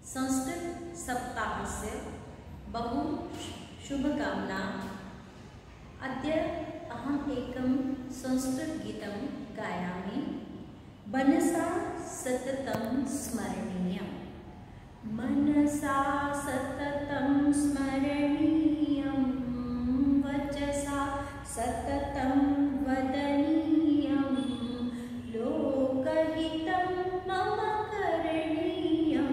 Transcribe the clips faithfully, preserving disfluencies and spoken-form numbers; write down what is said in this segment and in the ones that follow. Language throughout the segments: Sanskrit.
संस्कृत सप्ताहस्य बहु शुभकामना। अद्य अहम् एकं संस्कृतगीतं गायामि। मनसा सततं स्मरणीयं, मनसा सततं स्मरणीयं, वचसा सततं वदनीयं, लोकहितं मम करणीयं,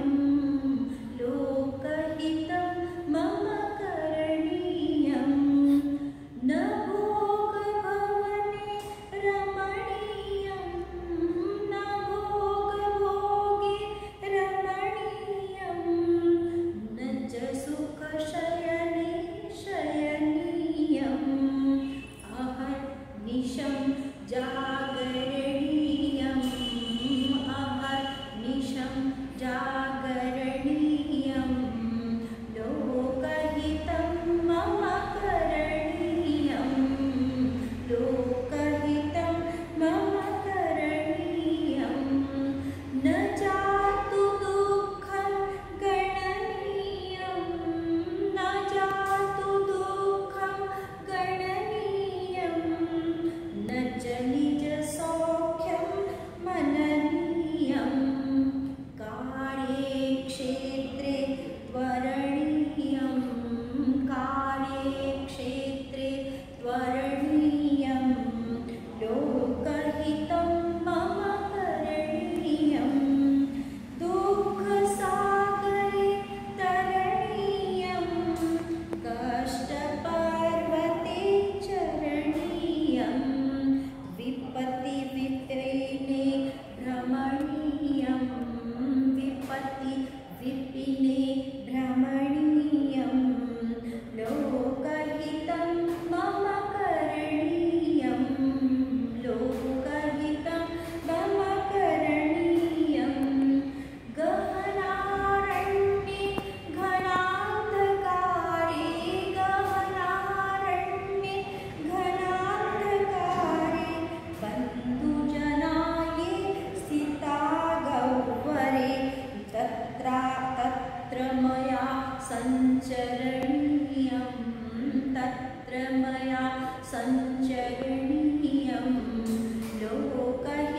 लोकहितं मम करणीयं। न भोगभवने रमणीयं, न भोगभोगे रमणीयं, न च सुखशयने शयनीयम्। अहर्निशं जागरणीयम्, अहर्निशं जागरणीयं, लोकहितं मम करणीयं, लोकहितं मम करणीयं। न जातु दुःखं गणनीयं, न जातु दुःखं गणनीयं, न च निजसौख्यं मननीयं। कार्ये क्षेत्रे त्वरणीयं, कार्ये क्षेत्रे त्वरणीयं, लोकहितं मम करणीयं। दुःखसागरे तरणीयं, कष्टपर्वते चरणीयं, विपत्तिविपिने भ्रमणीयं, विपत्तिविपिने भ्रमणीयं, लोकहितं मम करणीयं, लोकहितं मम करणीयं। गहनारण्ये घनान्धकारे, गहनारण्ये घनान्धकारे, बन्धुजनाये स्थिता गह्वरे, तत्र तत्र मया सञ्चरणीयं, तत्र मया सञ्चरणीयं, लोकहितं